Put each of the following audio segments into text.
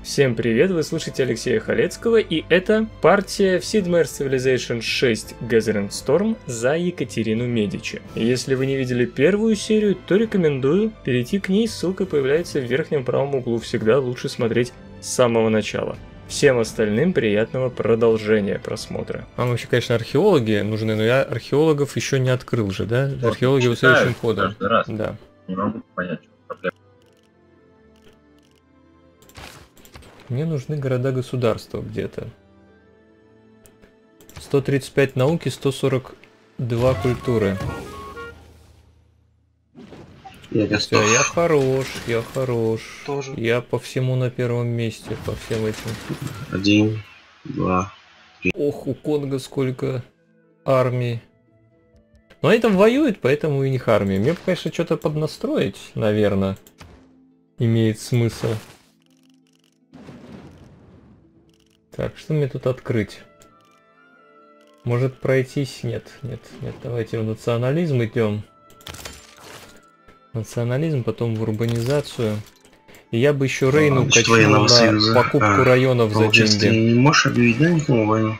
Всем привет, вы слушаете Алексея Халецкого, и это партия в Sid Meier's Civilization 6 Gathering Storm за Екатерину Медичи. Если вы не видели первую серию, то рекомендую перейти к ней, ссылка появляется в верхнем правом углу, всегда лучше смотреть с самого начала. Всем остальным приятного продолжения просмотра. Вам вообще, конечно, археологи нужны, но я археологов еще не открыл же, да? Вот, Археологи вот следующим ходом. Каждый раз. Да. Не могу понять, что проблема. Мне нужны города-государства где-то. 135 науки, 142 культуры. Всё, я хорош, я хорош. Тоже. Я по всему на первом месте, по всем этим. 1, 2. Ох, у Конго сколько армий. Но они там воюют, поэтому у них армия. Мне бы, конечно, что-то поднастроить, наверное, имеет смысл. Так, что мне тут открыть? Может пройтись? Нет, нет, нет. Давайте в национализм идем. Национализм, потом в урбанизацию. И я бы еще Рейну качнул на покупку районов за деньги. Ты не можешь объявить, да, никому войну?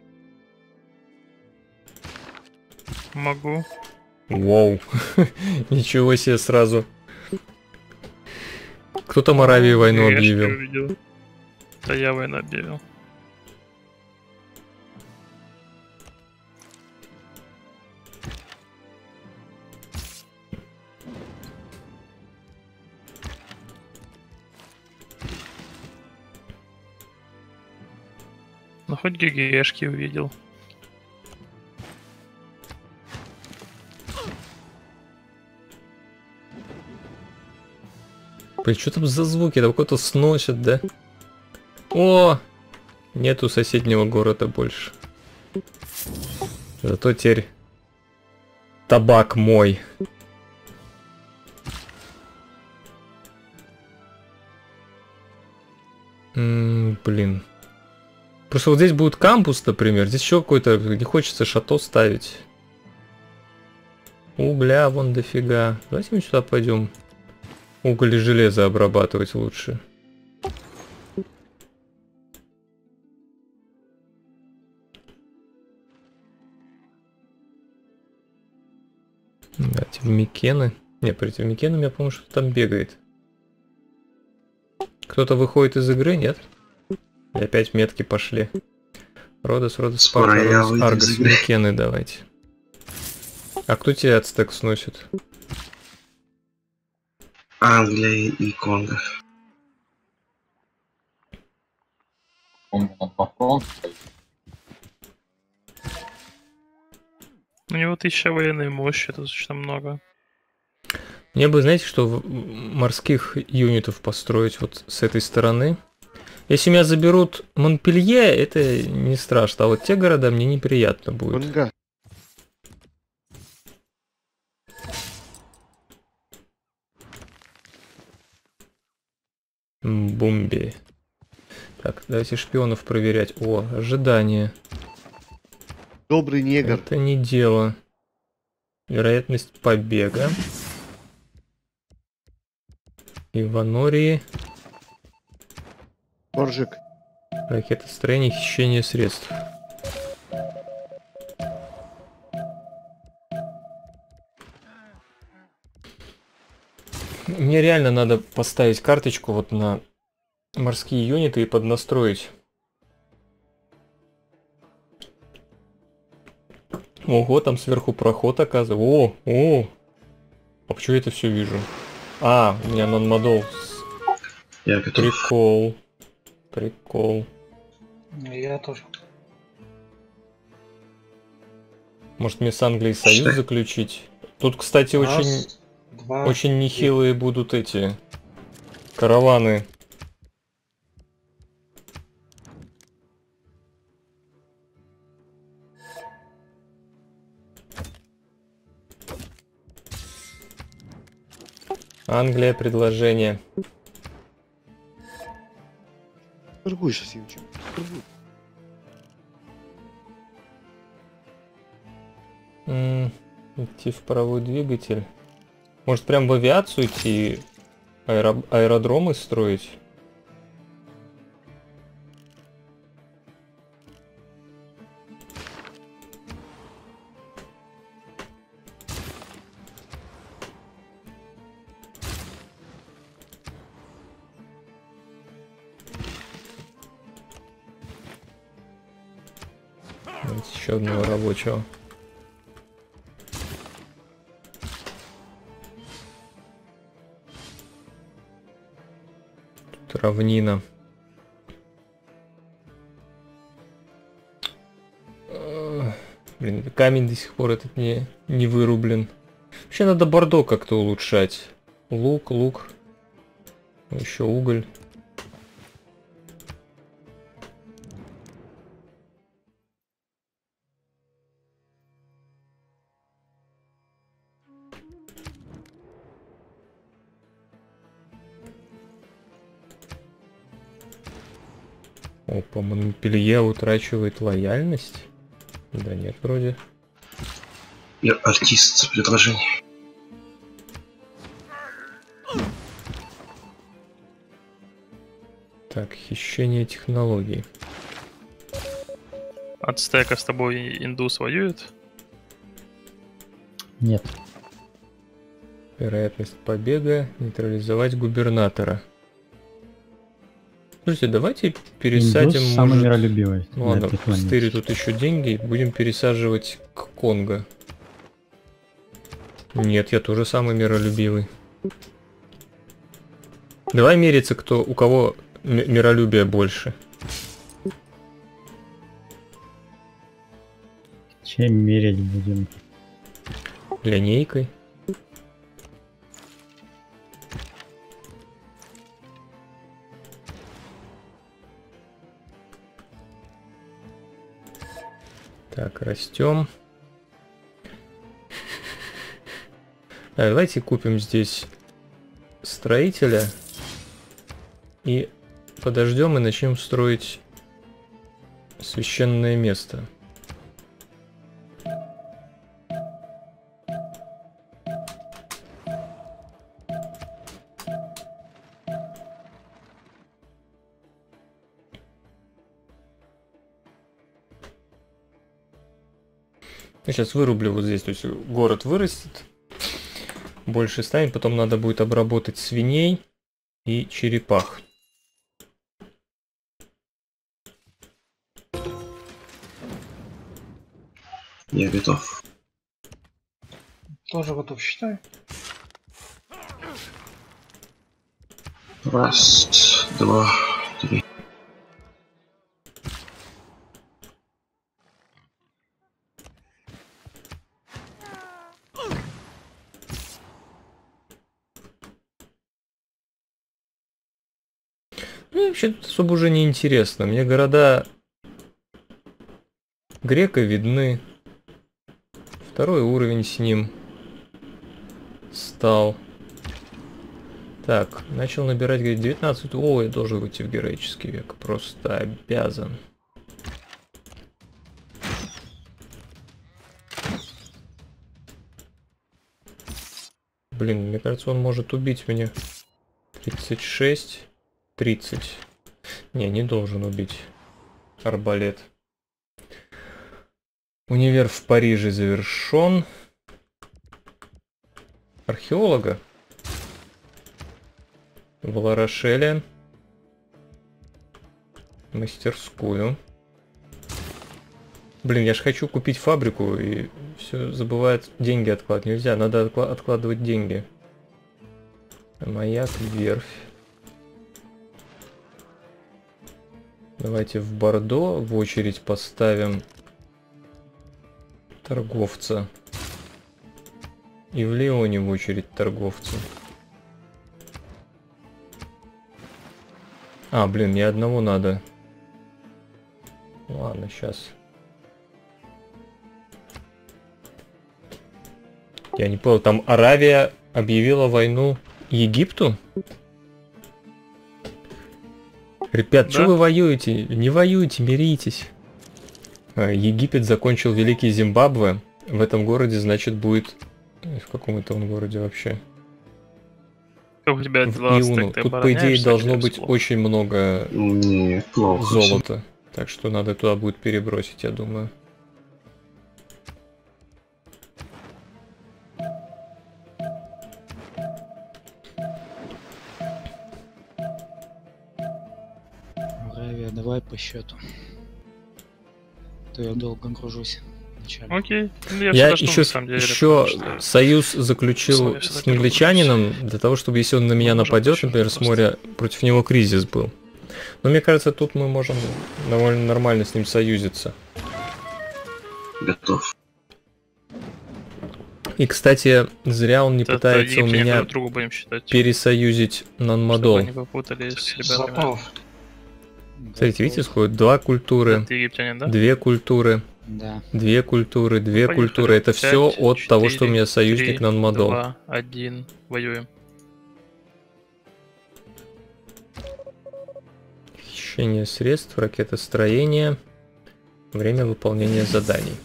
Могу. Воу. Ничего себе сразу. Кто-то Моравии войну объявил. Да я войну объявил. Ну хоть ГГшки увидел. Блин, что там за звуки? Там какой-то сносят, да? О! Нету соседнего города больше. Зато теперь табак мой. Блин. Просто вот здесь будет кампус, например. Здесь еще какой-то, не хочется шато ставить. Угля вон дофига. Давайте мы сюда пойдем. Уголь и железо обрабатывать лучше. Давайте в Микены. Не, против Микенами я помню, что там бегает. Кто-то выходит из игры, нет? И опять метки пошли. Родос, Скоро я выйду Аргос, из игры. Микены давайте. А кто тебе ацтек сносит? Англия и Конго. Он там по фронту. У него 1000 военной мощи, это достаточно много. Мне бы, знаете, что морских юнитов построить вот с этой стороны. Если меня заберут Монпелье, это не страшно, а вот те города мне неприятно будет. Конго. Бомби. Так, давайте шпионов проверять. О, ожидание. Добрый негр. Это не дело. Вероятность побега. Иванории. Боржик. Ракетостроение, хищение средств. Мне реально надо поставить карточку вот на морские юниты и поднастроить. Ого, там сверху проход оказывается. О! А почему я это все вижу? А, у меня нон-модол. Я готов. Прикол. Прикол. Я тоже. Может мне с Англией союз заключить? Тут, кстати, очень нехилые будут эти караваны. Англия, предложение. Торгуй сейчас, Юнчик. Торгуй. Идти в паровой двигатель. Может прям в авиацию идти, аэродромы строить? Давайте еще одного рабочего. Тут равнина. Блин, камень до сих пор этот не вырублен. Вообще надо бордо как-то улучшать. Лук. Еще уголь. Опа, Монпелье утрачивает лояльность? Да нет, вроде. Я артист предложений. Так, хищение технологий. От стека с тобой индус воюет? Нет. Вероятность побега. Нейтрализовать губернатора. Слушайте, давайте пересадим, Индус самый может... миролюбивый. Ну ладно, на этой в планете. стыре тут еще деньги. Будем пересаживать к Конго. Нет, я тоже самый миролюбивый. Давай мериться, у кого миролюбие больше. Чем мерить будем? Линейкой. Так, растем. Давайте купим здесь строителя и подождем и начнем строить священное место. Я сейчас вырублю вот здесь, то есть город вырастет, больше станет, потом надо будет обработать свиней и черепах. Я готов. Тоже готов, считай. Раз, два, три. Ну, вообще тут особо уже не интересно. Мне города грека видны. Второй уровень с ним стал. Так, начал набирать, говорит, 19. О, я должен выйти в героический век. Просто обязан. Блин, мне кажется, он может убить меня. 36, 30. Не должен убить. Арбалет. Универ в Париже завершен. Археолога. В Ла-Рошеле. Мастерскую. Блин, я же хочу купить фабрику и все забывает деньги откладывать. Нельзя, надо откладывать деньги. Маяк, верфь. Давайте в Бордо в очередь поставим торговца. И в Лионе в очередь торговца. А, блин, мне одного надо. Ладно, сейчас. Я не понял, там Аравия объявила войну Египту? Ребят, Да. что вы воюете? Не воюйте, миритесь. Египет закончил Великий Зимбабве. В этом городе, значит, будет... В каком это он городе вообще? Как у тебя В 20, Иуну. ты Тут, по идее, обороняешься должно или быть плохо? очень много Не, плохо. золота. Так что надо туда будет перебросить, я думаю. Аравия, давай по счету. то я долго гружусь. Вначале. Окей. Ну, Я всегда жду, еще, на самом деле, еще потому что союз заключил условия всегда с англичанином для того, чтобы если он на меня Мы можем нападет, еще например, с просто- моря, против него кризис был. Но мне кажется, тут мы можем довольно нормально с ним союзиться. Готов. И, кстати, зря он не это пытается у египтяне меня друг другу будем считать. пересоюзить Чтобы Нанмадол. они попутались с ребятами. Готов. Смотрите, видите, сходит два культуры, Это египтянин, да? две культуры, Да. две культуры, две Поехали. культуры. Это все 5, от того, что у меня 4, союзник 3, Нанмадол. 2, 1, воюем. Хищение средств, ракетостроение, время выполнения заданий.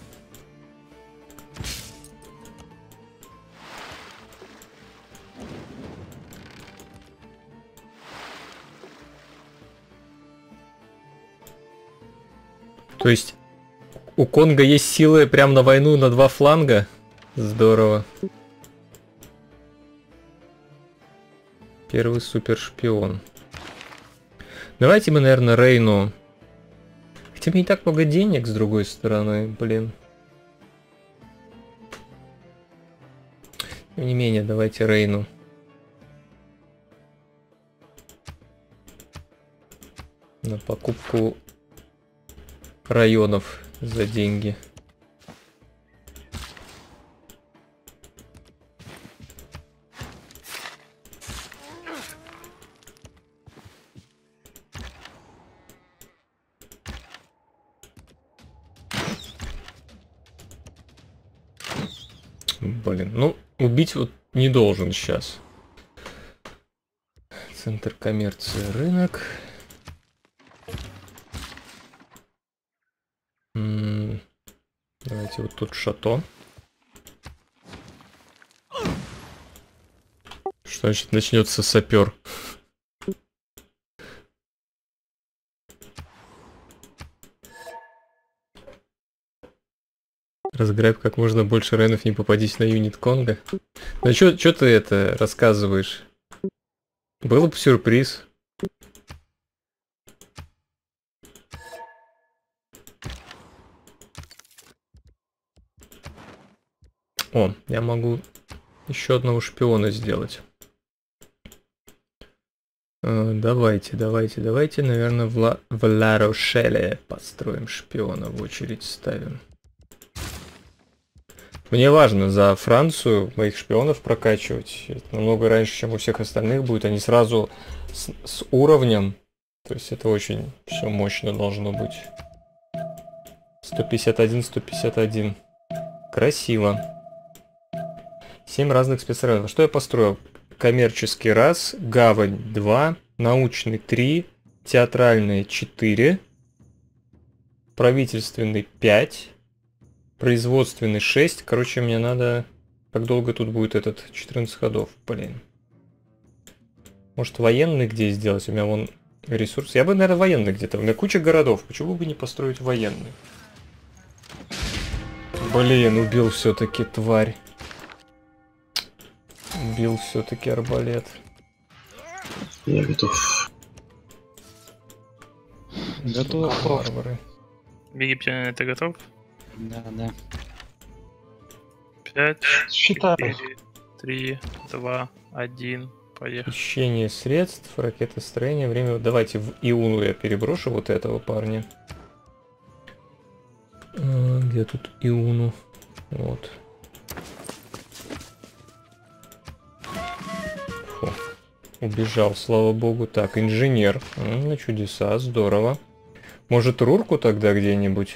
То есть у Конго есть силы прям на войну на два фланга? Здорово. Первый супершпион. Давайте мы, наверное, Рейну... Хотя бы не так много денег, с другой стороны, блин. Тем не менее, давайте Рейну. На покупку районов за деньги. Блин, ну убить вот не должен сейчас. Центр коммерции, рынок. Давайте вот тут шато. Что значит начнется сапер? Разграбь как можно больше рейнов, не попадись на юнит Конго. Ну чё ты это рассказываешь? Был бы сюрприз. О, я могу еще одного шпиона сделать. Давайте, наверное, в Ла-Рошеле построим шпиона, в очередь ставим. Мне важно за Францию моих шпионов прокачивать. Это намного раньше, чем у всех остальных будет. Они сразу с уровнем. То есть это очень все мощно должно быть. 151, 151. Красиво. 7 разных спецрайонов. Что я построил? Коммерческий раз, гавань 2, научный 3, театральный 4, правительственный 5, производственный 6. Короче, мне надо... Как долго тут будет этот 14 ходов? Блин. Может, военный где сделать? У меня вон ресурс. Я бы, наверное, военный где-то. У меня куча городов. Почему бы не построить военный? Блин, убил все-таки тварь. Убил все-таки арбалет. Я готов. Готов. Варвары. Египтянин, ты готов? Да, да. 5, Считаю. 4, 3, 2, 1, поехали. Хищение средств, ракетостроение, время... Давайте в Иуну я переброшу вот этого парня. Где тут Иуну? Вот. Фу. Убежал, слава богу. Так, инженер. На чудеса, здорово. Может, Рурку тогда где-нибудь?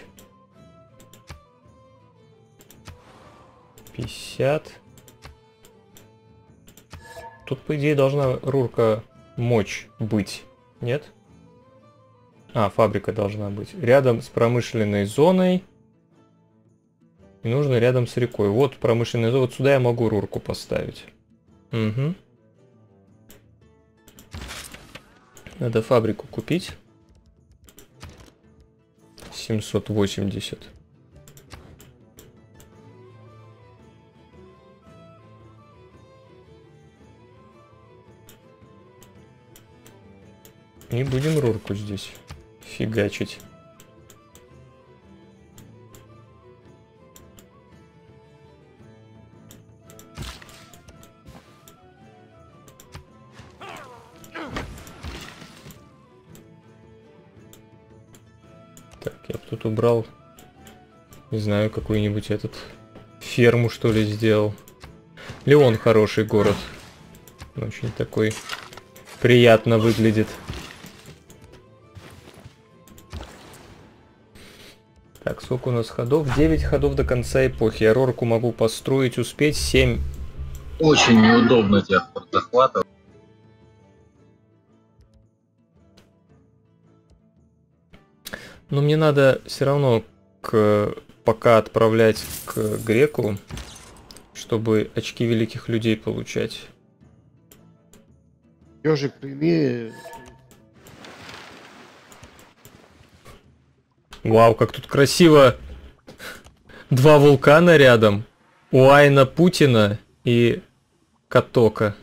50. Тут, по идее, должна Рурка мочь быть. Нет? А, фабрика должна быть. Рядом с промышленной зоной. И нужно рядом с рекой. Вот промышленная зона. Вот сюда я могу Рурку поставить. Угу. Надо фабрику купить. 780. И будем Рурку здесь фигачить. Так, я бы тут убрал, не знаю, какую-нибудь ферму, что ли, сделал. Леон хороший город. Очень такой приятно выглядит. Так, сколько у нас ходов? 9 ходов до конца эпохи. Рорку могу построить, успеть 7. Очень неудобно тебя захватывать. Но мне надо все равно пока отправлять к греку, чтобы очки великих людей получать. Ежик, прими. Вау, как тут красиво! Два вулкана рядом. У Айна Путина и Катока.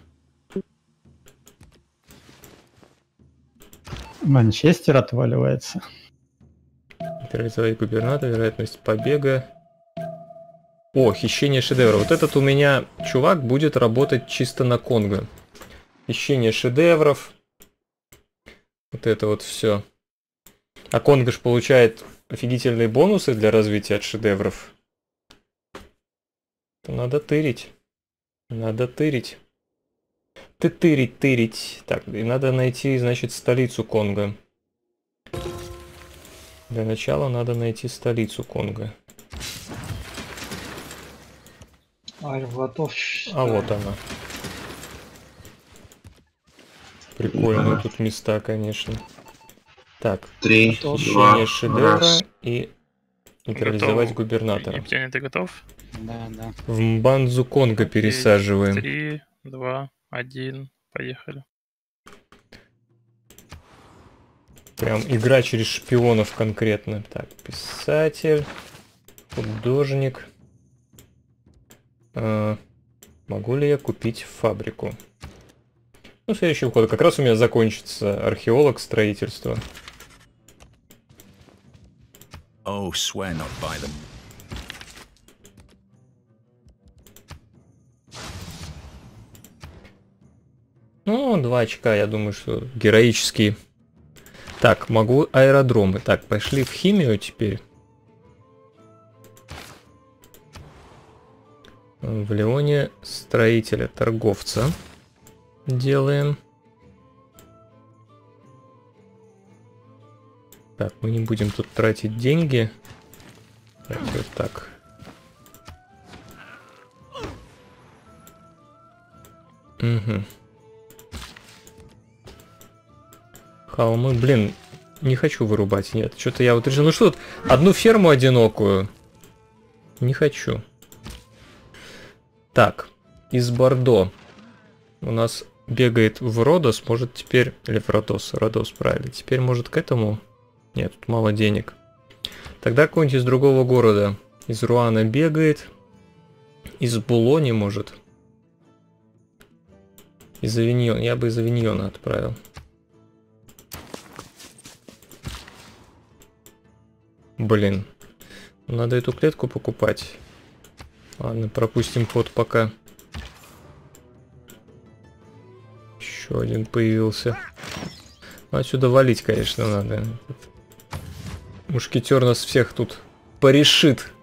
Манчестер отваливается. Реализовать губернатора, вероятность побега. О, хищение шедевра. Вот этот у меня чувак будет работать чисто на Конго. Хищение шедевров. Вот это вот все. А Конго ж получает офигительные бонусы для развития от шедевров. Надо тырить. Надо тырить. Тырить. Так, и надо найти, значит, столицу Конго. Для начала надо найти столицу Конго. А вот она. Прикольные тут места, конечно. Так, 3, хищение 2, шедевра 1. и нейтрализовать Готов. губернатора. Египтянин, ты готов? Да, да. В Мбанзу Конго пересаживаем. 3, 2, 1, поехали. Прям игра через шпионов конкретно. Так, писатель, художник. Могу ли я купить фабрику? Ну, следующий год. Как раз у меня закончится археолог строительства. Oh, swear not by them. Ну, 2 очка, я думаю, что героические. Так, могу аэродромы. Так, пошли в химию теперь. В Леоне строителя, торговца делаем. Так, мы не будем тут тратить деньги. Давайте вот так. Угу. Холмы, блин, не хочу вырубать, нет. Что-то я вот решил, ну что тут, одну ферму одинокую. Не хочу. Так, из Бордо. У нас бегает в Родос, может теперь... Или в Родос, Родос, правильно. Теперь может к этому... Нет, тут мало денег. Тогда какой-нибудь из другого города. Из Руана бегает. Из Булони, может. Из Авиньона. Я бы из Авиньона отправил. Блин. Надо эту клетку покупать. Ладно, пропустим ход пока. Еще один появился. Отсюда валить, конечно, надо. Мушкетер нас всех тут порешит.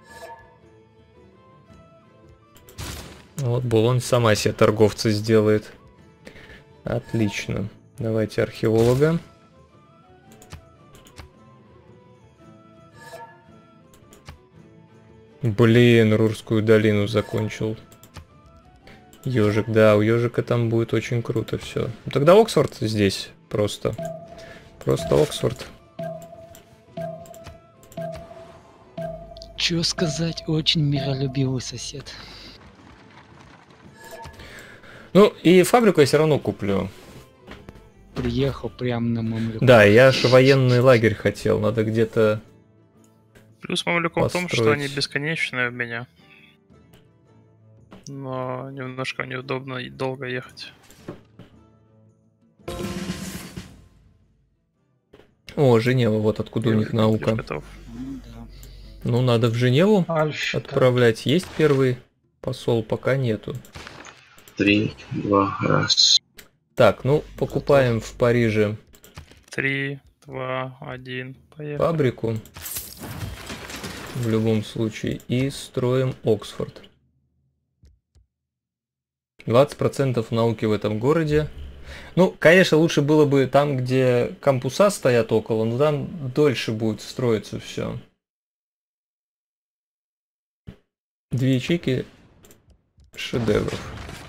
Вот Булон сама себе торговца сделает. Отлично. Давайте археолога. Блин, Рурскую долину закончил. Ежик, да, у ежика там будет очень круто все. Ну, тогда Оксфорд здесь просто. Просто Оксфорд. Чё сказать, очень миролюбивый сосед. Ну, и фабрику я все равно куплю. Приехал прямо на Мамлюк. Да, я же военный лагерь хотел. Надо где-то... Плюс Мамлюком в том, что они построить. бесконечные у меня. Но немножко неудобно и долго ехать. О, Женева, вот откуда у них наука. Готов. Да. Ну, надо в Женеву отправлять. Есть первый посол, пока нету. 3, 2, 1. Так, ну, покупаем в Париже 3, 2, 1, поехали. фабрику. в любом случае. И строим Оксфорд. 20% науки в этом городе. Ну, конечно, лучше было бы там, где кампуса стоят около, но там дольше будет строиться все. 2 ячейки шедевров.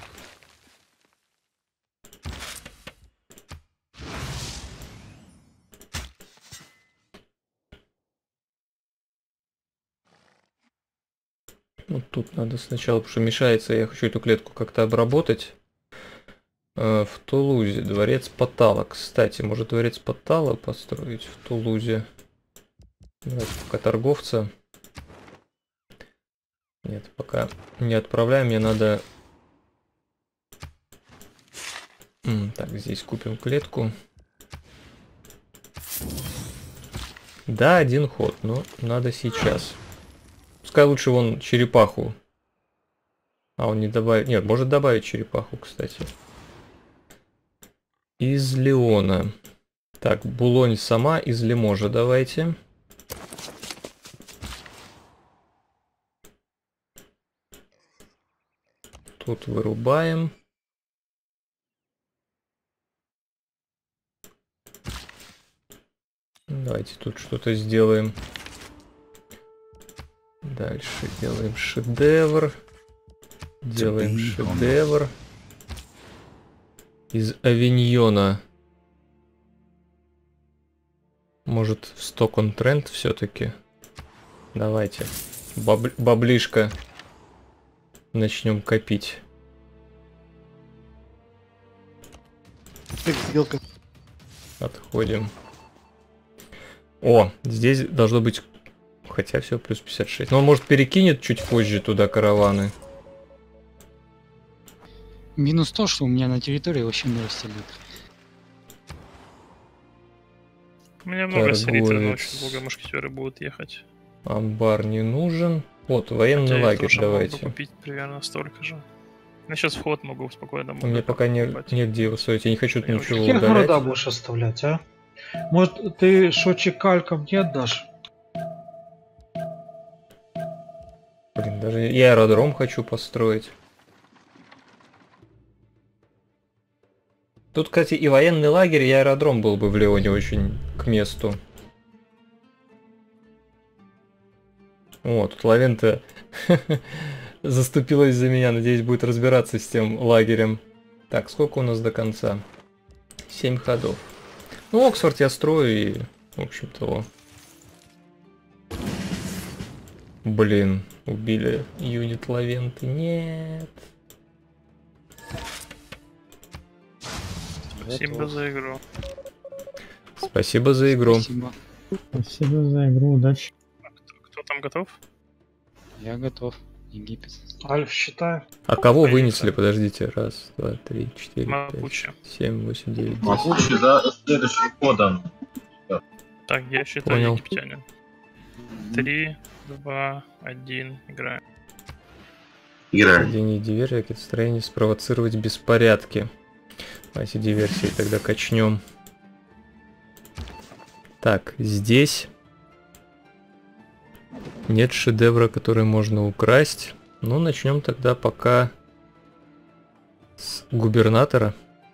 Вот тут надо сначала, потому что мешается, я хочу эту клетку как-то обработать. В Тулузе дворец Патала. Кстати, может дворец Патала построить в Тулузе? Давайте пока торговца. Нет, пока не отправляем, мне надо... Так, здесь купим клетку. Да, 1 ход, но надо сейчас. Пускай лучше вон черепаху. А он не добавит... Нет, может добавить черепаху, кстати. Из Леона. Так, Булонь сама, из Лиможа давайте. Тут вырубаем. Давайте тут что-то сделаем. Дальше делаем шедевр. Делаем шедевр. Из Авиньона. Может, в Сток-он-Трент все-таки? Давайте. Баблишко. Начнем копить. Так, сделка. Отходим. О, здесь должно быть... Хотя все, плюс 56. Но он, может, перекинет чуть позже туда караваны. Минус то, что у меня на территории вообще много селит. У меня много селителей, но Торговец. очень долго мушкетеры будут ехать. Амбар не нужен. Вот, военный Хотя я лагерь тоже мог бы давайте. купить примерно столько же. Я сейчас вход могу спокойно. У меня пока негде его строить. Я не хочу Я ничего Какие удалять. города будешь оставлять, а? Может, ты шочекалькам не отдашь? Блин, даже я аэродром хочу построить. Тут, кстати, и военный лагерь, и аэродром был бы в Леоне очень к месту. О, тут Лавента заступилась за меня. Надеюсь, будет разбираться с тем лагерем. Так, сколько у нас до конца? 7 ходов. Ну, Оксфорд я строю и, в общем-то, блин, убили юнит Лавенты. Нет. Спасибо за игру. Спасибо за игру. Спасибо. Спасибо за игру, удачи. Кто там готов? Я готов. Египет. Альф, считай. А кого Поехали. вынесли? Подождите. 1, 2, 3, 4, 5, Мапуче. 7, 8, 9, 10. Могучий, да, следующим ходом. Так, я считаю Понял. египтянин. 3, 2, 1, играем. Играем. Проведение диверсии, какие-то строения, спровоцировать беспорядки. Давайте диверсии тогда качнем. Так, здесь нет шедевра, который можно украсть. Ну, начнем тогда пока с губернатора.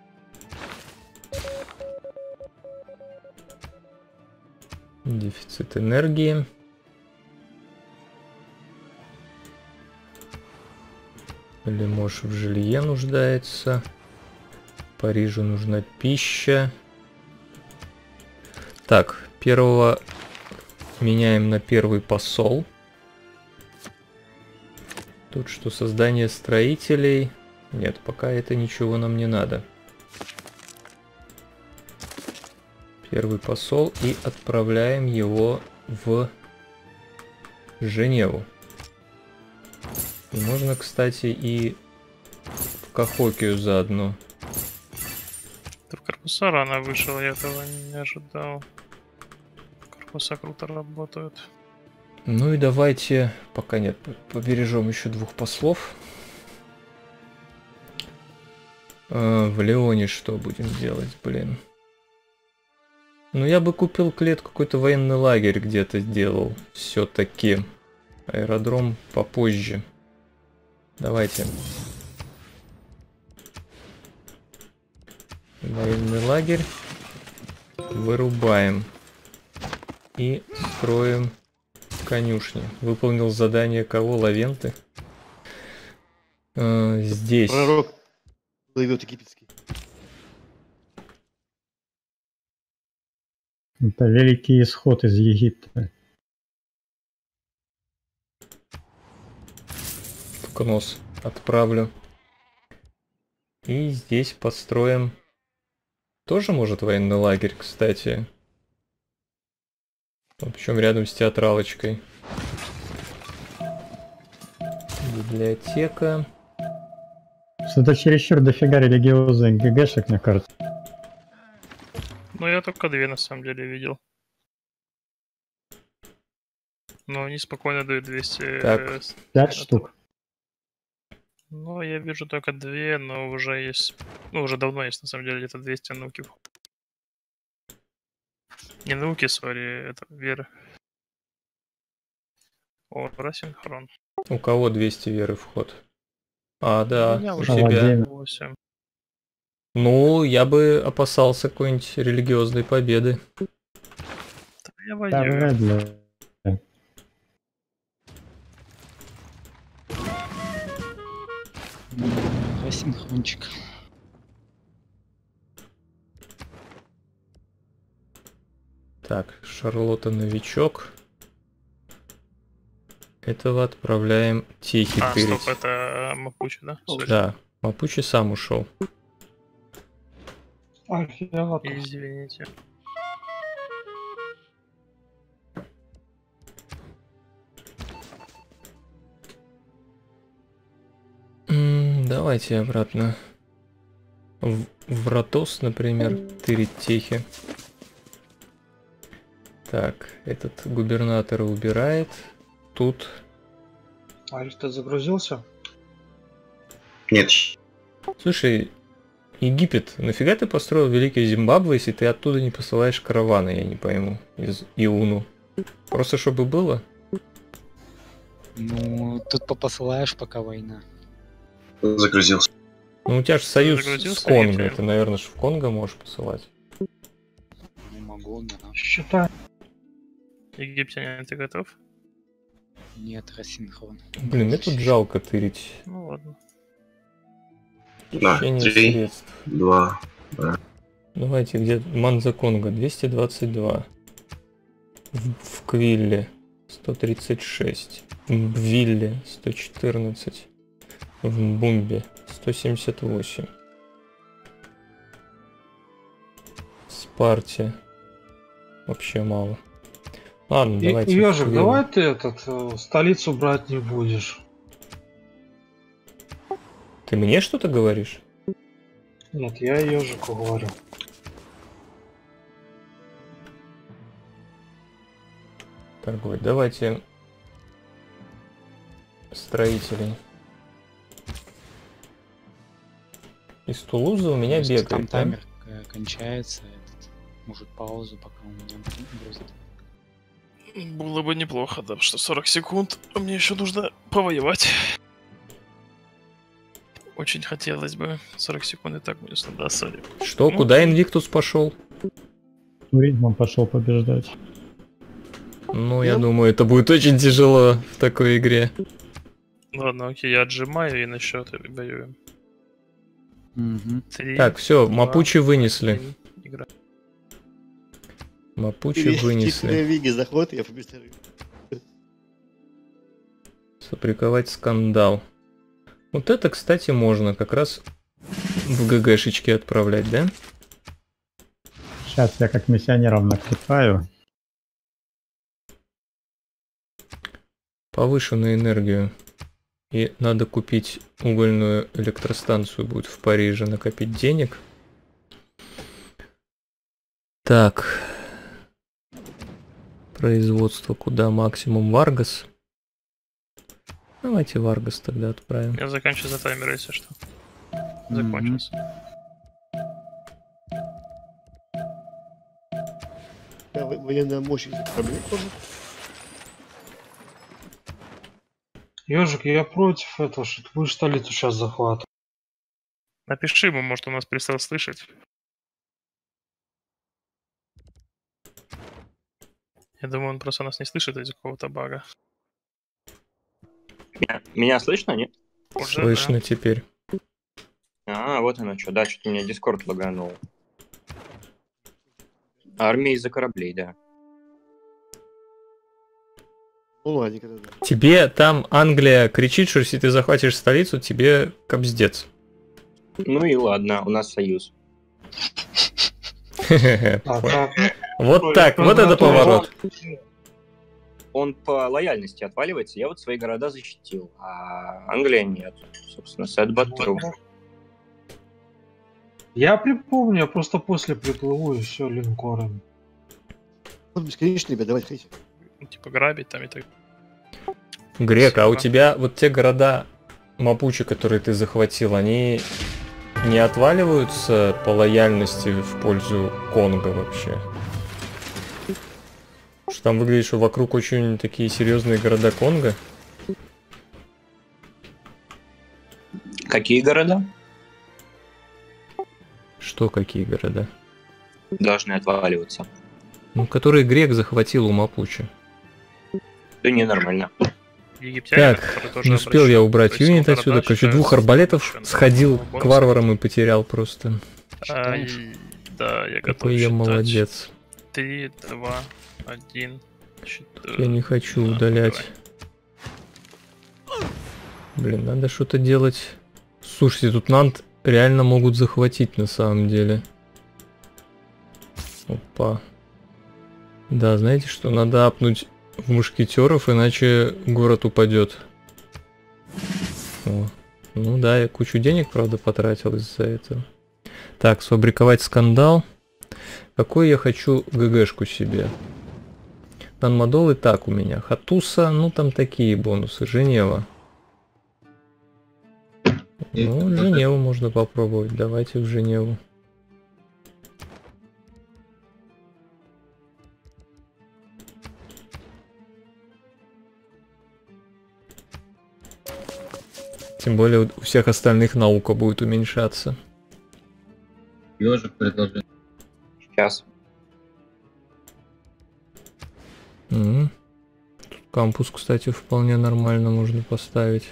Дефицит энергии. Лимож в жилье нуждается. Парижу нужна пища. Так, первого меняем на первый посол. Тут что, создание строителей? Нет, пока это ничего нам не надо. Первый посол и отправляем его в Женеву. И можно, кстати, и в Кахокию заодно. Ты в корпуса рано вышел, я этого не ожидал. Корпуса круто работают. Ну и давайте, пока нет, побережем еще 2 послов. В Леоне что будем делать, блин? Ну я бы купил клетку, какой-то военный лагерь где-то делал. Все-таки. Аэродром попозже. Давайте. Военный лагерь. Вырубаем. И строим конюшни. Выполнил задание кого? Лавенты. Здесь. Пророк плывет египетский. Это великий исход из Египта. Кнос отправлю. И здесь построим. Тоже может военный лагерь, кстати. Причем рядом с театралочкой. Библиотека. Это чересчур дофига религиозных ГГшек на карте. Ну, я только 2 на самом деле видел. Но они спокойно дают 200... Так. 5 штук. Ну, я вижу только 2, но уже есть... Ну, уже давно есть, на самом деле, где-то 200 науки. Не науки, сори, это веры. О, рассинхрон. У кого 200 веры вход? А, да, У меня у уже тебя. 8. Ну, я бы опасался какой-нибудь религиозной победы. Я Да, воюю. вряд ли. Рассинхрончик. Так, Шарлотта новичок. Этого отправляем Техи А, тырить. стоп, это Мапучи, да? Сори. Да, Мапучи сам ушел. Ах, я готов. Извините. Давайте обратно. В Ротос, например, тырить Техи. Так, этот губернатора убирает. Тут... Аль, ты загрузился? Нет. Слушай, Египет, нафига ты построил Великий Зимбабве, если ты оттуда не посылаешь караваны, я не пойму, из Иуну? Просто чтобы было? Ну, тут попосылаешь, пока война. Загрузился. Ну у тебя же союз Загрузился с Конго, Египет? ты, наверное, в Конго можешь посылать. Ну, могу, да. Считай. Египтянин, ты готов? Нет, рассинхрон. Блин, мне тут жалко тырить. Ну ладно. Да, Хищение 3, средств. 2. Давайте, где Манза Конго? 222. В Квилле 136. В Вилле 114. В Бумбе 178. В Спарте вообще мало. Ладно, давайте. в Ежик, Квилле. давай ты столицу брать не будешь. Ты мне что-то говоришь? Нет, я ежику говорю. Торговать. Давайте строителей. Из Тулуза у меня Просто бегает. там да? таймер кончается, этот, может паузу, пока у меня грузит. Было бы неплохо, да, что 40 секунд. А мне еще нужно повоевать. Очень хотелось бы. 40 секунд и так будет на досаде. Что, Ну, куда Инвиктус пошел? Туризм он пошел побеждать. Ну, я думаю, это будет очень тяжело в такой игре. Ладно, окей, я отжимаю и на счет воюем. Угу. 3, Так, все, Мапучи вынесли. Игра. Мапучи вынесли. Виги заходит, я побеждаю. Соприковать скандал. Вот это, кстати, можно как раз в ГГшечке отправлять, да? Сейчас я как миссионеров наклепаю. Повышенную энергию. И надо купить угольную электростанцию будет в Париже, накопить денег. Так. Производство куда максимум? Варгас. Давайте Варгас тогда отправим. Я заканчиваю за таймер, если что. Закончился. Военная мощь из проблем тоже. Ежик, я против этого, что ты будешь столицу сейчас захватывать. Напиши ему, может, он нас перестал слышать. Я думаю, он просто нас не слышит из-за какого-то бага. Меня слышно, нет? Уже, Слышно да. теперь. А, вот оно что. Да, что-то у меня Дискорд лаганул. Армия из-за кораблей, да. Ну ладненько тогда. Тебе там Англия кричит, что если ты захватишь столицу, тебе кобздец. Ну и ладно, у нас союз. Вот так, вот это поворот. Он по лояльности отваливается. Я вот свои города защитил, а Англия нет. Собственно, Сэдбат true. Я припомню, я просто после приплыву и все линкорами. Он бесконечный, ребят, давайте хотите. Типа грабить там и так. Грек, а у тебя вот те города Мапучи, которые ты захватил, они не отваливаются по лояльности в пользу Конго вообще? Что там выглядит, что вокруг очень такие серьезные города Конго? Какие города? Что какие города? Должны отваливаться. Ну, которые Грек захватил у Мапучи. Да не, нормально. Египтяне, Так, которые тоже не успел я убрать обращаются. юнит То есть отсюда. города Короче, двух считаются арбалетов совершенно сходил бонусом. к варварам и потерял просто. Да, я готов Какой я считать. молодец. 3, 2, 1, 4. Я не хочу удалять. Блин, надо что-то делать. Слушайте, тут Нант реально могут захватить на самом деле. Опа. Да, знаете что, надо апнуть в мушкетеров, иначе город упадет. О. Ну да, я кучу денег, правда, потратил из-за этого. Так, сфабриковать скандал. Какой я хочу ГГшку себе? Танмадол и так у меня. Хатуса, ну там такие бонусы. Женева. Ну, Женеву можно попробовать. Давайте в Женеву. Тем более у всех остальных наука будет уменьшаться. Ежик предложил. Сейчас. Тут кампус, кстати, вполне нормально можно поставить.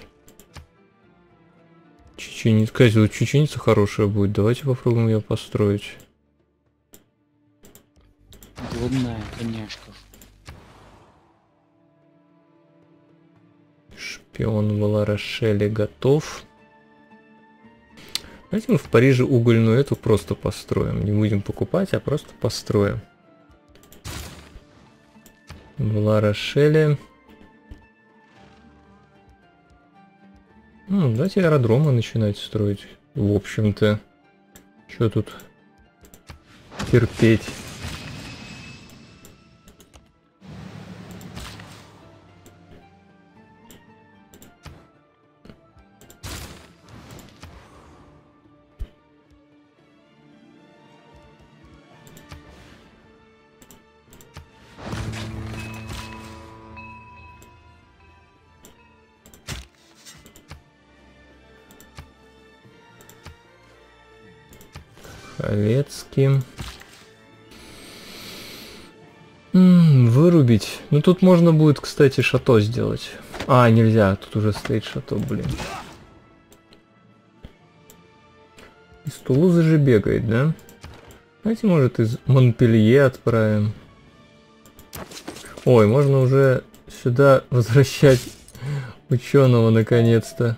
Чеченица. Кстати, вот чеченица хорошая будет. Давайте попробуем ее построить. Удобная, конечно. Шпион в Ла-Рошеле готов. Давайте мы в Париже угольную эту просто построим. Не будем покупать, а просто построим. В Ла-Рошеле. Ну, давайте аэродромы начинать строить. В общем-то. Что тут терпеть? Халецкий. Вырубить. Ну тут можно будет, кстати, шато сделать. А, нельзя, тут уже стоит шато, блин. Из Тулузы же бегает, да? Давайте, может, из Монпелье отправим. Ой, можно уже сюда возвращать ученого наконец-то.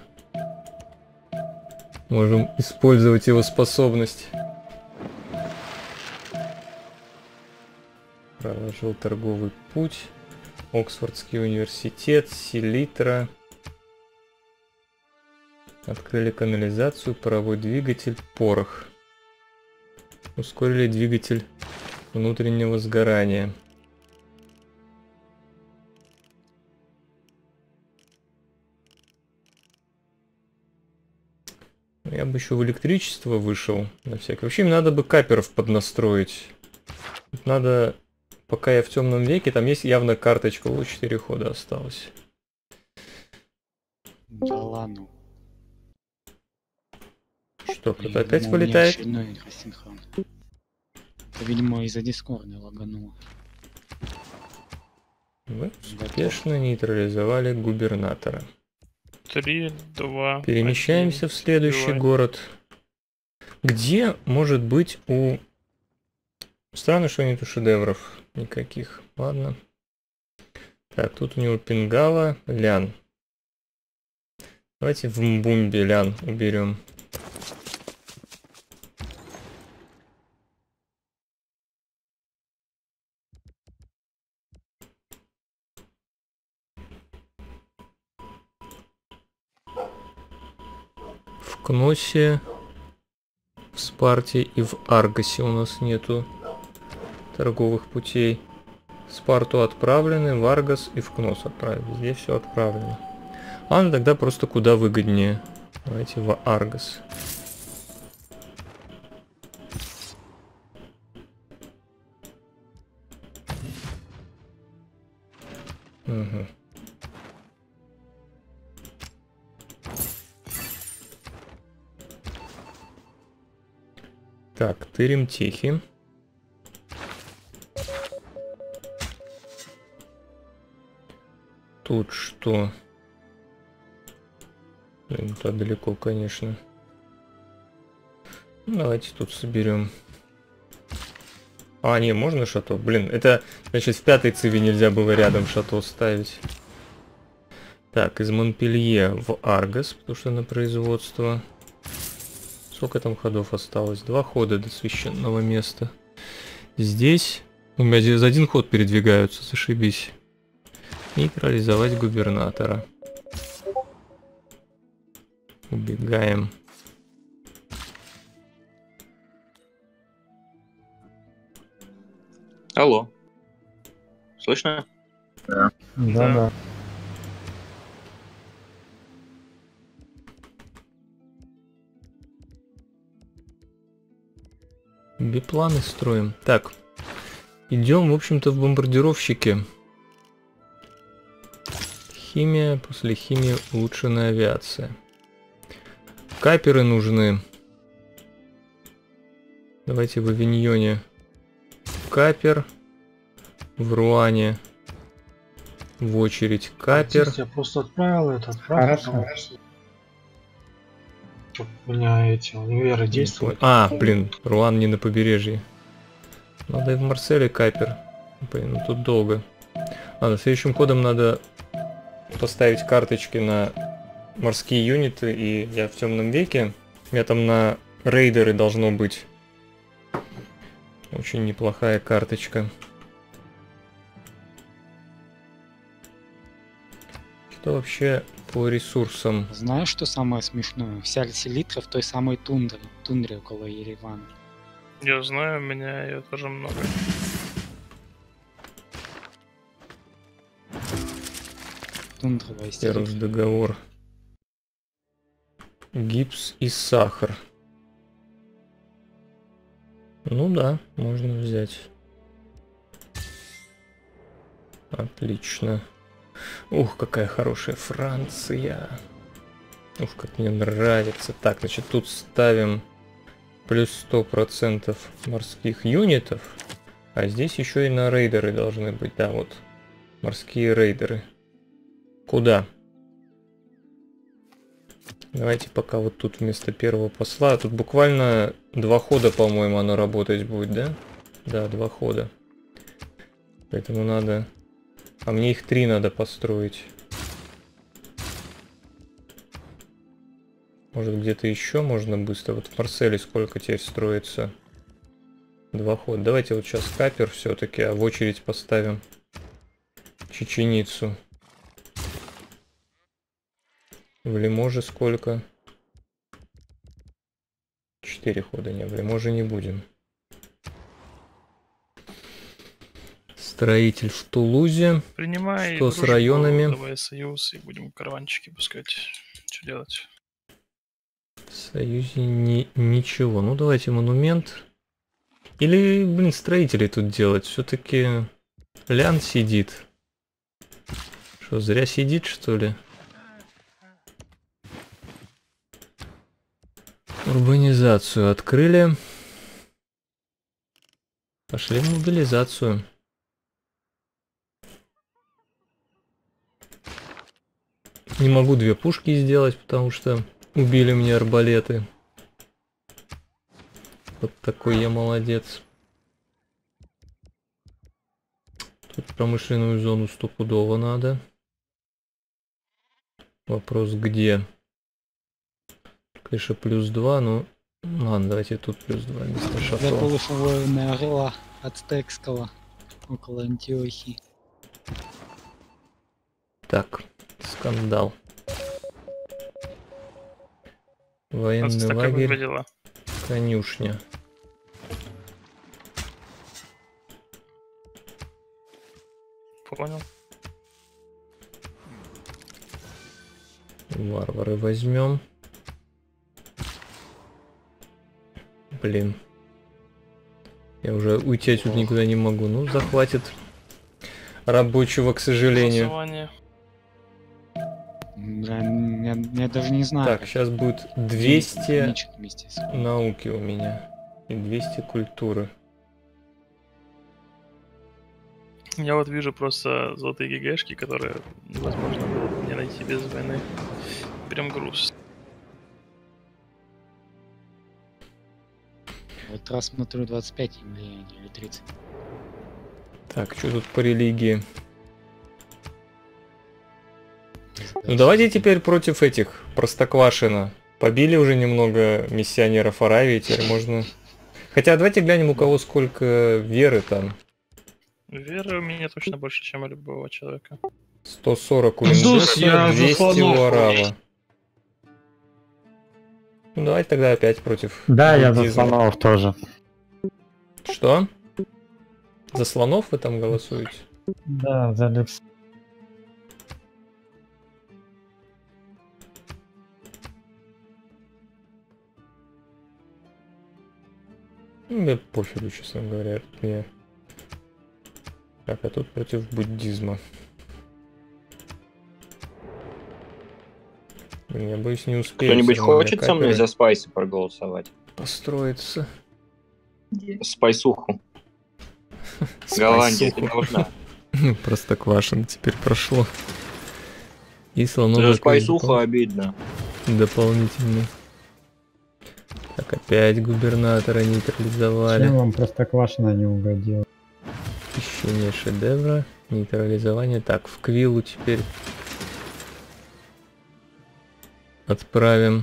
Можем использовать его способность. Проложил торговый путь. Оксфордский университет, селитра. Открыли канализацию, паровой двигатель, порох. Ускорили двигатель внутреннего сгорания. Я бы еще в электричество вышел на всякий. Вообще им надо бы каперов поднастроить. Тут надо, пока я в темном веке, там есть явно карточка, вот 4 хода осталось. Да ладно. Что, кто-то Я опять думал, у меня вылетает? очередной рассинхрон. Это, видимо, из-за дискорда лагануло. Вы успешно нейтрализовали губернатора. 3, 2. Перемещаемся в следующий город. Где может быть у... Странно, что нету шедевров никаких. Ладно. Так, тут у него Пингала, Лян. Давайте в Мбумбе Лян уберем. В Кносе, в Спарте и в Аргосе у нас нету торговых путей. В Спарту отправлены, в Аргос и в Кнос отправили. Здесь все отправлено. Ладно, тогда просто куда выгоднее. Давайте в Аргос. Угу. Так, тырим техи. Тут что? Блин, туда далеко, конечно. Ну, давайте тут соберем. А, не, можно шато? Блин, это, значит, в 5-й циве нельзя было рядом шато ставить. Так, из Монпелье в Аргос, потому что на производство. Сколько там ходов осталось? 2 хода до священного места. Здесь у меня здесь один ход передвигаются, зашибись. Нейтрализовать губернатора. Убегаем. Алло. Слышно? Да. Да. Бипланы строим. Так. Идем, в общем-то, в бомбардировщики. Химия, после химии улучшенная авиация. Каперы нужны. Давайте в Авиньоне. Капер. В Руане. В очередь капер. Я просто отправил этот. Хорошо. Чтоб у меня эти универы действуют. А, блин, Руан не на побережье. Надо и в Марселе капер. Блин, ну тут долго. Ладно, следующим ходом надо поставить карточки на морские юниты, и я в темном веке. У меня там на рейдеры должно быть очень неплохая карточка. Что вообще по ресурсам? Знаешь, что самое смешное? Вся селитра в той самой тундре около Еревана. Я знаю, у меня ее тоже много. Тундровая Первый договор. Гипс и сахар. Ну да, можно взять. Отлично. Ух, какая хорошая Франция. Ух, как мне нравится. Так, значит, тут ставим плюс 100% морских юнитов. А здесь еще и на рейдеры должны быть. Да, вот. Морские рейдеры. Куда? Давайте пока вот тут вместо первого посла. Тут буквально 2 хода, по-моему, оно работать будет, да? Да, 2 хода. Поэтому надо... А мне их 3 надо построить. Может, где-то еще можно быстро? Вот в Марселе сколько теперь строится? 2 хода. Давайте вот сейчас капер все-таки, а в очередь поставим чеченицу. В Лиможе сколько? 4 хода. Не, в Лиможе не будем. Строитель в Тулузе. Принимай. Что с районами? Давай союз и будем караванчики пускать. Что делать? В Союзе ничего. Ну давайте монумент. Или, блин, строителей тут делать. Все-таки Лян сидит. Что, зря сидит, что ли? Урбанизацию открыли. Пошли в мобилизацию. Не могу 2 пушки сделать, потому что убили мне арбалеты. Вот такой я молодец. Тут промышленную зону стопудово надо. Вопрос где? Конечно, +2, но... Ладно, давайте тут +2 вместо шато. Готовы воины Орла Ацтекского около Антиохии. Так, скандал. Военный Ацтека лагерь, выглядела. конюшня. Понял. Варвары возьмем. Блин. Я уже уйти отсюда никуда не могу. Ну, захватит рабочего, к сожалению. Голосование. Да, я даже не знаю. Так, как сейчас будет 200 ничего вместе с- науки у меня. И 200 культуры. Я вот вижу просто золотые ГГшки, которые возможно было бы не найти без войны. Прям груз. Вот раз смотрю 25 им влияния или 30. Так, что тут по религии? Ну давайте теперь против этих Простоквашино. Побили уже немного миссионеров Аравии, теперь можно... Хотя давайте глянем, у кого сколько веры там. Веры у меня точно больше, чем у любого человека. 140 у Индус, я индуса, за 200 у слонов. арава. Ну давайте тогда опять против Да, я за буддизма. слонов тоже. Что? За слонов вы там голосуете? Да, за люкс. Мне пофигу, честно говоря. Мне... Так, а тут против буддизма. Блин, я боюсь, не успею. Кто-нибудь всё равно, хочет мне со мной каперы за спайсы проголосовать? построиться. Спайсуху. Голландия, ты должна. Простоквашино теперь прошло. И За слоновый спайсуху обидно. дополнительный. Так, опять губернатора нейтрализовали. Чем вам Простоквашино не угодил? Хищение шедевра, нейтрализование. Так, в Квиллу теперь отправим.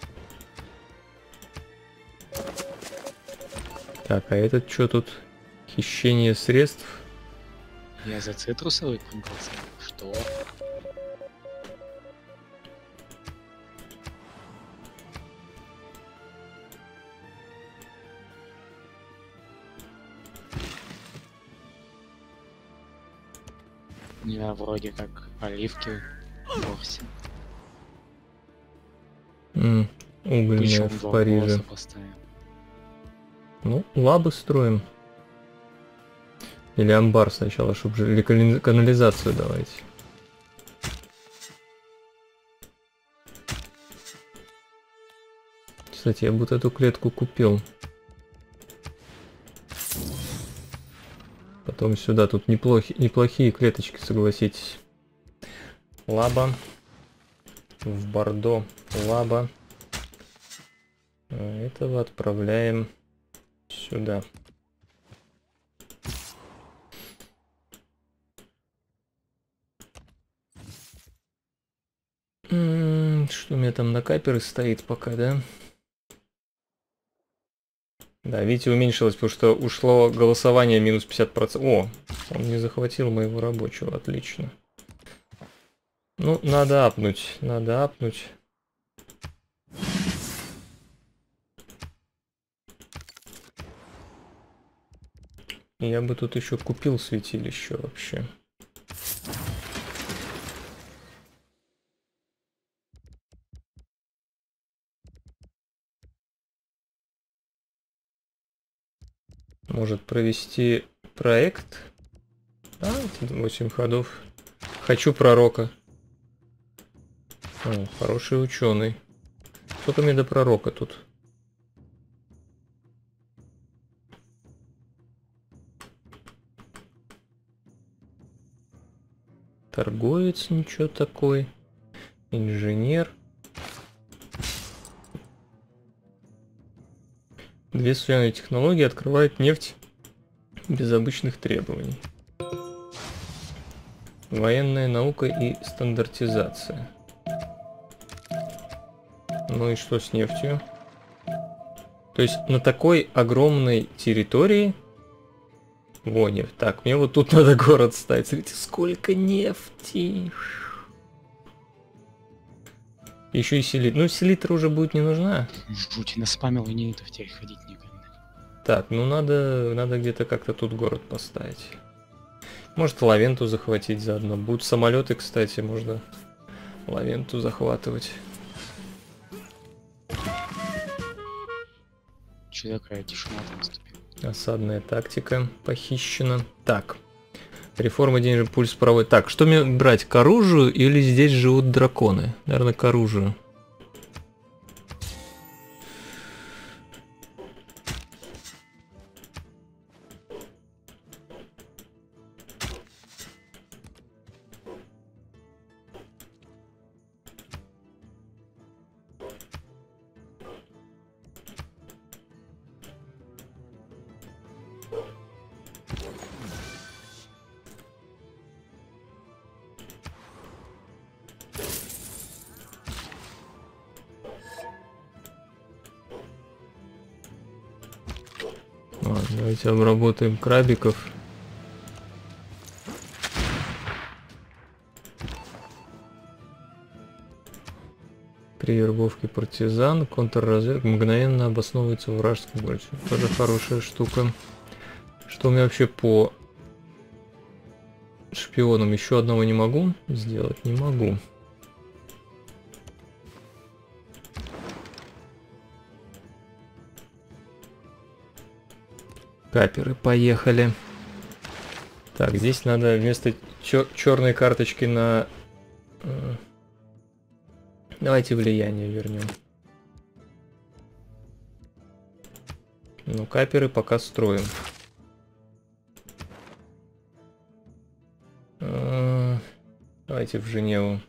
Так, а этот что тут? Хищение средств. Я за цитрусовый конкурс. Что? Я вроде как оливки вовсе. Угольная Причем в два Париже. голоса поставил. Ну, лабы строим. Или амбар сначала, чтобы же... Или канализацию давайте. Кстати, я бы вот эту клетку купил. Потом сюда. Тут неплохие клеточки, согласитесь. Лаба. В Бордо. Лаба. А этого отправляем сюда. Что у меня там на каперы стоит пока, да? Да, видите, уменьшилось, потому что ушло голосование минус 50%. О, он не захватил моего рабочего, отлично. Ну, надо апнуть, надо апнуть. Я бы тут еще купил святилище вообще. Может провести проект. 8 ходов. Хочу пророка. О, хороший ученый. Сколько мне до пророка тут? Торговец ничего такой. Инженер. 2 современные технологии открывают нефть без обычных требований. Военная наука и стандартизация. Ну и что с нефтью? То есть на такой огромной территории... Во, нефть. Так, мне вот тут надо город ставить. Смотрите, сколько нефти. Еще и селитра. Ну, селитра уже будет не нужна. Жуть, наспамил юнитов, теперь ходить некогда. Так, ну надо где-то как-то тут город поставить. Может, Лавенту захватить заодно. Будут самолеты, кстати, можно Лавенту захватывать. Человека тишина там наступила. Осадная тактика похищена. Так. Реформа денежный пульс проводит. Так, что мне брать? К оружию или здесь живут драконы? Наверное, к оружию. Ладно, давайте обработаем крабиков. При вербовке партизан, контрразведка мгновенно обосновывается в вражеском городе. Тоже хорошая штука. Что у меня вообще по шпионам? Еще одного не могу сделать? Не могу. Каперы, поехали. Так, здесь надо вместо черной карточки на... Давайте влияние вернем. Ну, каперы пока строим. Давайте в Женеву.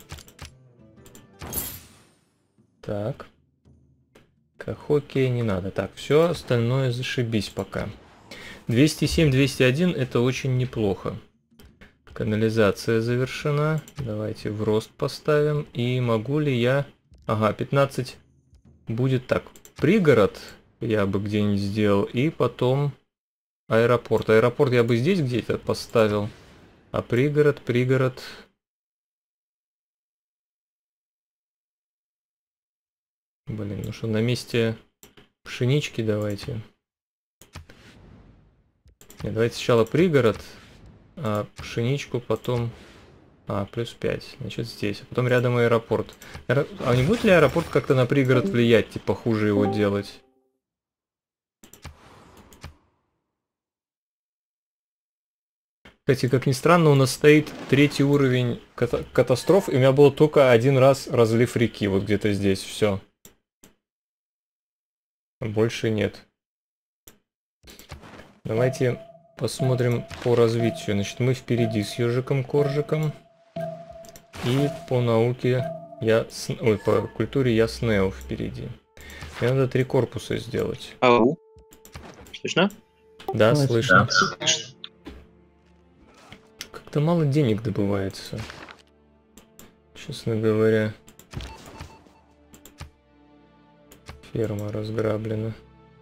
Так. Хоккей не надо. Так, все остальное зашибись пока. 207-201 это очень неплохо. Канализация завершена. Давайте в рост поставим. И могу ли я... Ага, 15 будет так. Пригород я бы где-нибудь сделал. И потом аэропорт. Аэропорт я бы здесь где-то поставил. А пригород... Блин, ну что, на месте пшенички давайте. Нет, давайте сначала пригород, а пшеничку потом... плюс 5. Значит, здесь. А потом рядом аэропорт. А не будет ли аэропорт как-то на пригород влиять? Типа хуже его делать? Кстати, как ни странно, у нас стоит 3-й уровень катастроф, и у меня было только один раз разлив реки. Вот где-то здесь. Все. Больше нет. Давайте посмотрим по развитию. Значит, мы впереди с ежиком-коржиком. И по науке по культуре я с Нео впереди. Мне надо 3 корпуса сделать. Ау. Слышно? Да, слышно. Как-то мало денег добывается. Честно говоря. Ферма разграблена.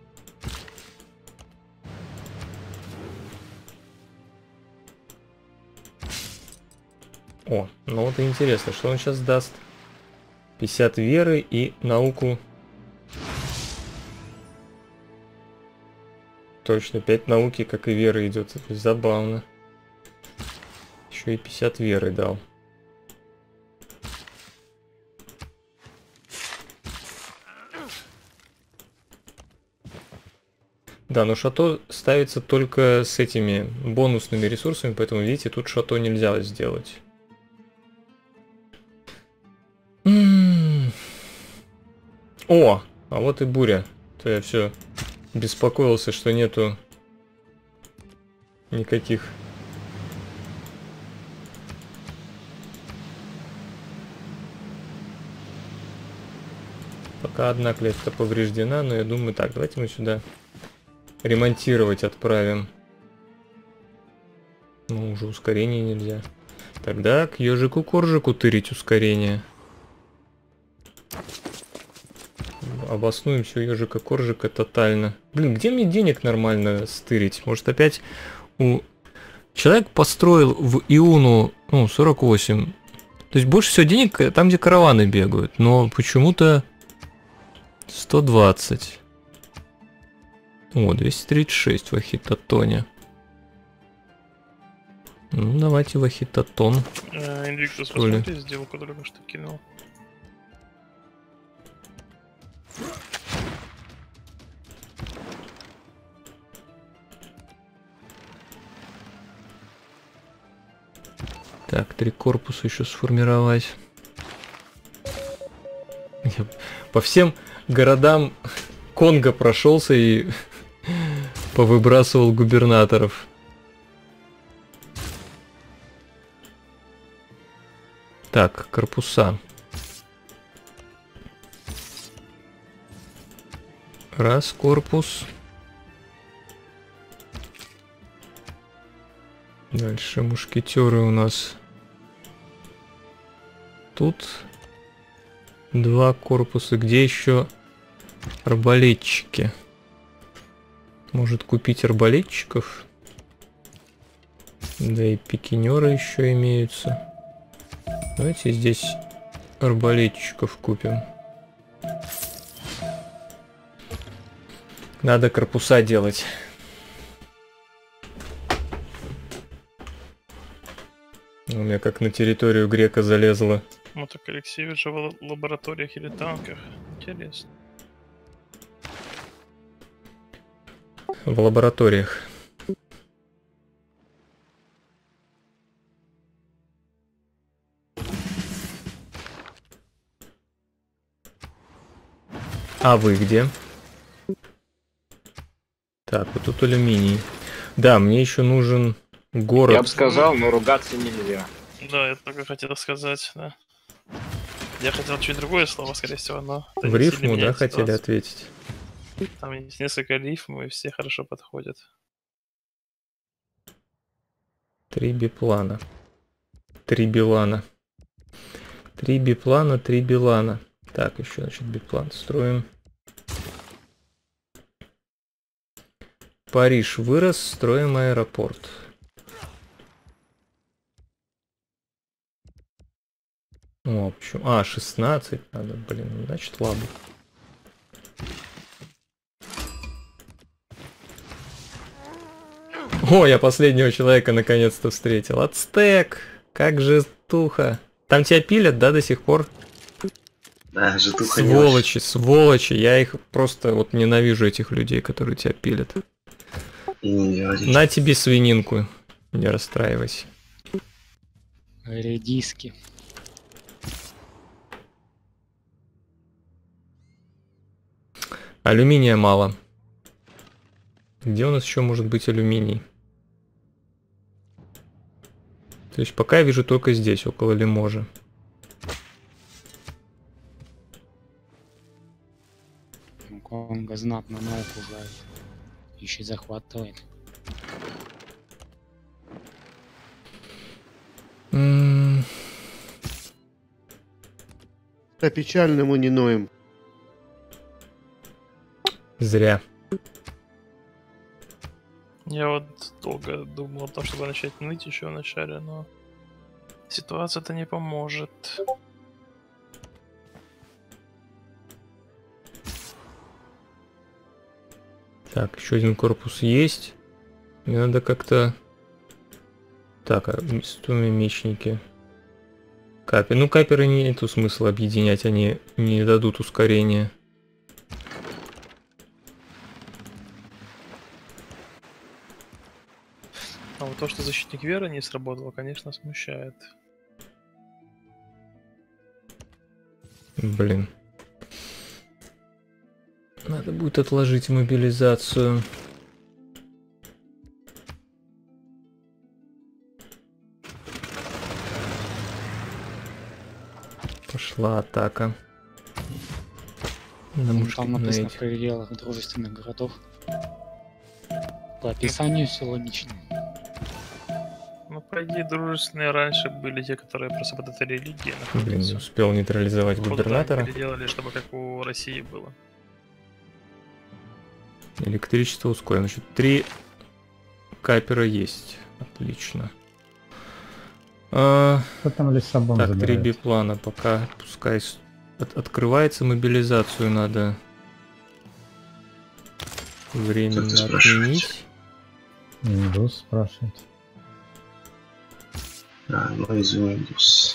О, ну вот и интересно, что он сейчас даст. 50 веры и науку. Точно, 5 науки, как и веры идет. Это забавно. Еще и 50 веры дал. Да, но шато ставится только с этими бонусными ресурсами, поэтому, видите, тут шато нельзя сделать. О, а вот и буря. То я все беспокоился, что нету никаких Пока одна клетка повреждена, но я думаю, так, давайте мы сюда ремонтировать отправим. Ну, уже ускорение нельзя. Тогда к ежику-коржику тырить ускорение. Обоснуем все ежика-коржика тотально. Блин, где мне денег нормально стырить? Может опять у... Человек построил в Иуну, 48. То есть больше всего денег там, где караваны бегают. Но почему-то 120. О, 236 в Ахитотоне. Ну, давайте в Ахитотон. Инвиктус, посмотри сделку, только что кинул. Так, 3 корпуса еще сформировать. Я по всем городам Конго прошелся и повыбрасывал губернаторов. Так, корпуса. Раз корпус. Дальше мушкетеры у нас. Тут 2 корпуса. Где еще арбалетчики? Может купить арбалетчиков? Да и пикинеры еще имеются. Давайте здесь арбалетчиков купим. Надо корпуса делать. У меня как на территорию грека залезло. Ну так Алексей же в лабораториях или танках. Интересно. В лабораториях. А вы где? Так, вот тут алюминий. Да, мне еще нужен город. Я бы сказал, но ругаться нельзя. Да, я только хотел сказать, да. Я хотел чуть другое слово, скорее всего, но... В рифму, да, хотели ответить? Там есть несколько рифм, и все хорошо подходят. 3 биплана. 3 билана. 3 биплана, 3 билана. Так, еще, значит, биплан строим. Париж вырос, строим аэропорт. О, почему? А, 16 надо, блин, значит, ладно. О, я последнего человека наконец-то встретил. Ацтек! Как же туха. Там тебя пилят, да, до сих пор? Да, житуха. Сволочи, сволочи. Я их просто вот ненавижу, этих людей, которые тебя пилят. На тебе свининку. Не расстраивайся. Редиски. Алюминия мало. Где у нас еще может быть алюминий? То есть пока я вижу только здесь, около Лиможа. Конго знатно науку знает. Еще захватывает. Да печально мы не ноем. Зря. Я вот долго думал о том, чтобы начать ныть еще в начале, но ситуация-то не поможет. Так, еще один корпус есть. Мне надо как-то... Так, а мечники. Капи. Ну, каперы нету смысла объединять, они не дадут ускорения. А вот то, что защитник веры не сработало, конечно, смущает. Блин. Надо будет отложить мобилизацию. Пошла атака. На Ну, мушке там написано на в этих. пределах дружественных городов. По описанию все логично. Ну, по идее, дружественные раньше были те, которые просто под этой религией Блин, не находятся. успел нейтрализовать Походу, да, губернатора. переделали, чтобы как у России было. Электричество ускорено. Значит, 3 капера есть. Отлично. Кто там Лиссабон Так, 3 забирает? биплана пока пускай открывается, мобилизацию надо временно Кто-то спрашивает. отменить. Индус спрашивает. А, ну извини, Индус.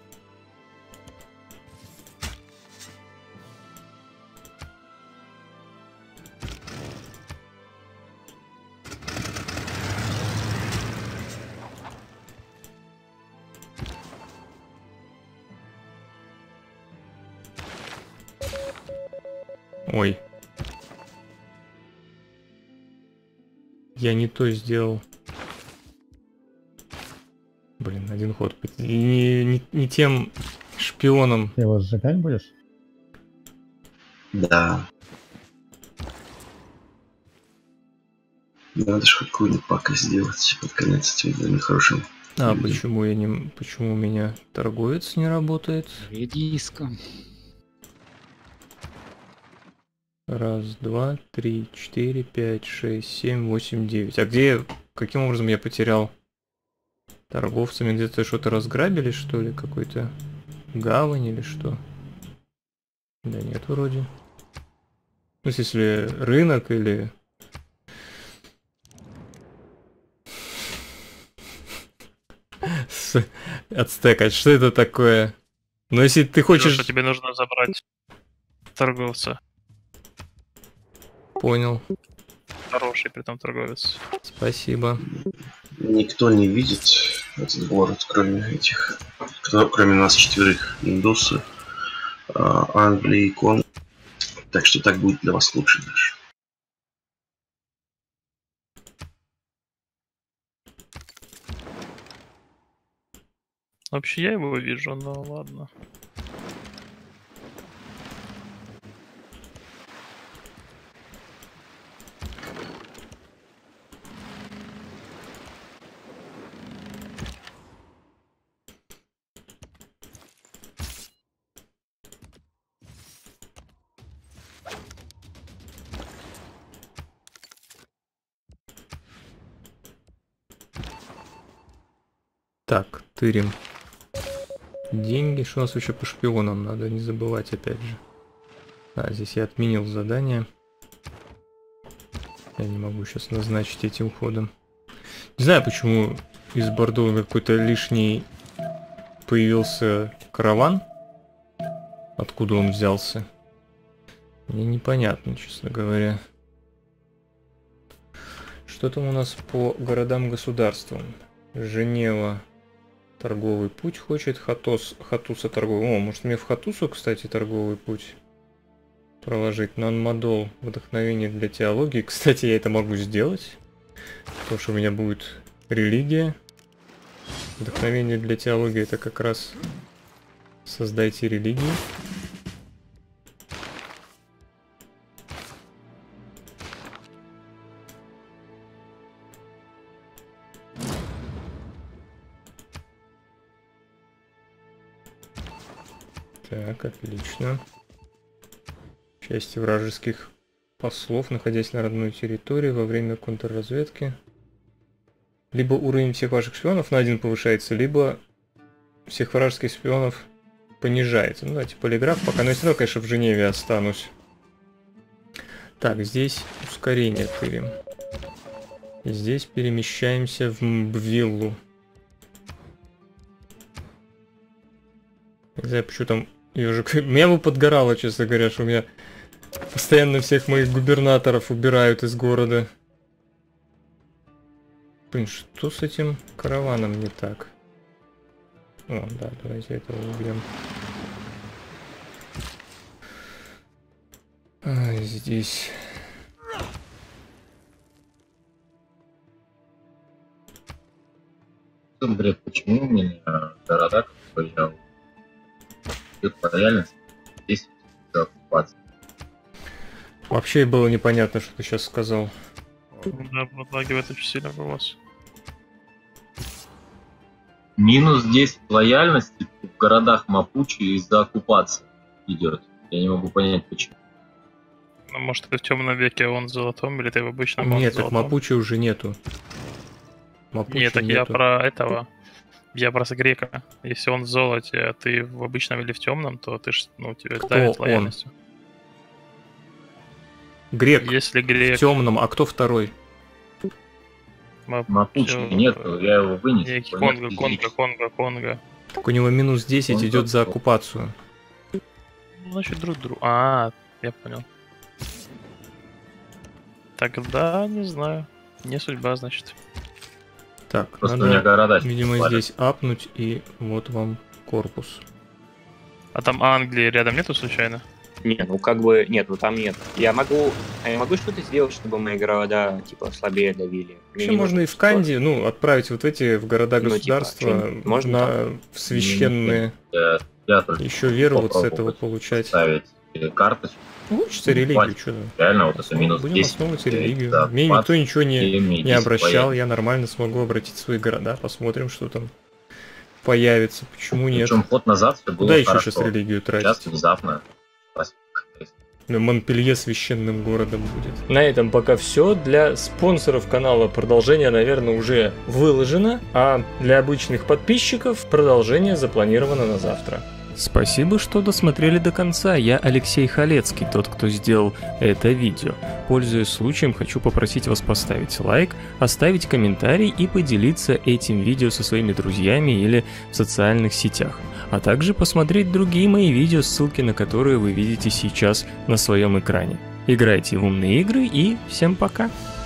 Ой. Я не то сделал. Блин, один ход. Не тем шпионом. Ты его сжигать будешь? Да. Надо же хоть какую-нибудь пакость сделать под конец этим нехорошим. А почему я не... Почему у меня торговец не работает? Редиска. Раз, два, три, 4, 5, 6, 7, 8, 9. А где... Каким образом я потерял торговцами? Где-то что-то разграбили, что ли? Какой-то гавань или что? Да нет, вроде. Ну, если рынок или... Отстекать, что это такое? Ну, если ты хочешь... Что тебе нужно забрать торговца. Понял. Хороший, притом торговец. Спасибо. Никто не видит этот город, кроме этих, кроме нас 4 индусы, Англии и Конго. Так что так будет для вас лучше даже. Вообще я его вижу, но ладно. Так, тырим. Деньги, что у нас еще по шпионам надо не забывать опять же. А, здесь я отменил задание. Я не могу сейчас назначить этим ходом. Не знаю, почему из Бордо какой-то лишний появился караван. Откуда он взялся? Мне непонятно, честно говоря. Что там у нас по городам-государствам? Женева. Торговый путь хочет, Хатуса торговый. О, может мне в Хатусу, кстати, торговый путь проложить. Нанмадол, вдохновение для теологии. Кстати, я это могу сделать, потому что у меня будет религия. Вдохновение для теологии — это как раз создайте религию. Так, отлично. Части вражеских послов, находясь на родной территории во время контрразведки. Либо уровень всех ваших шпионов на 1 повышается, либо всех вражеских шпионов понижается. Ну, давайте полиграф пока. Но я все равно, конечно, в Женеве останусь. Так, здесь ускорение тырим. Здесь перемещаемся в Мбвиллу. Не знаю, почему там ежик. Меня бы подгорало, честно говоря, что у меня постоянно всех моих губернаторов убирают из города. Блин, что с этим караваном не так? О, да, давайте этого убьем. А, здесь... Бред, почему у меня города, которые я идет по реальности, здесь оккупация. Вообще было непонятно, что ты сейчас сказал. Да, подлагивает очень сильно голос. Минус 10 лояльности в городах Мапучи из-за оккупации идет. Я не могу понять, почему. Ну, может, ты в темном веке, а он в золотом, или ты в обычном, Нет, так Мапучи уже нету. Мапучи нет, так нету. я про этого. Я про грека. Если он в золоте, а ты в обычном или в темном, то ты ж, ну, тебе давит он? лояльностью. Грек Если грек... в темном, а кто второй? Мапучи нету, я его вынес. Конго. Так у него минус 10 Он идет за тут. оккупацию. Значит, друг. А, я понял. Тогда не знаю. Не судьба, значит. Так, Просто у меня города, видимо, валят. здесь апнуть, и вот вам корпус. А там Англии рядом нету случайно? Не, ну как бы нету, там нет. Я могу что-то сделать, чтобы мои города типа слабее давили. Вообще можно и в Канди, ну, отправить вот эти в города-государства, типа, можно на в священные, Я только еще веру вот с попробовать этого получать. ставить карточку. Учится религию, что там. Реально, вот это минус Будем 10. основывать религию. за Мне никто ничего не не обращал, я нормально смогу обратить свои города, посмотрим, что там появится, почему нет. Причем ход назад все было Куда еще хорошо. сейчас религию Сейчас тратить? внезапно. Монпелье священным городом будет. На этом пока все. Для спонсоров канала продолжение, наверное, уже выложено, а для обычных подписчиков продолжение запланировано на завтра. Спасибо, что досмотрели до конца. Я Алексей Халецкий, тот, кто сделал это видео. Пользуясь случаем, хочу попросить вас поставить лайк, оставить комментарий и поделиться этим видео со своими друзьями или в социальных сетях. А также посмотреть другие мои видео, ссылки на которые вы видите сейчас на своем экране. Играйте в умные игры и всем пока!